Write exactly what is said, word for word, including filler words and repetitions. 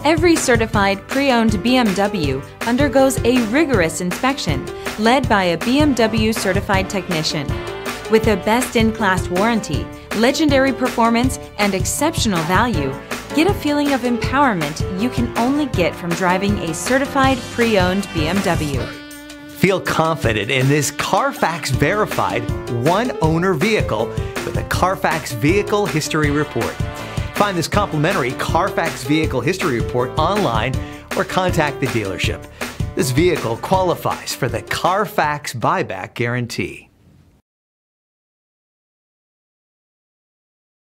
Every certified pre-owned B M W undergoes a rigorous inspection led by a B M W certified technician. With a best-in-class warranty, legendary performance, and exceptional value, get a feeling of empowerment you can only get from driving a certified pre-owned B M W. Feel confident in this Carfax verified one-owner vehicle with a Carfax Vehicle History Report. Find this complimentary Carfax Vehicle History Report online or contact the dealership. This vehicle qualifies for the Carfax Buyback Guarantee.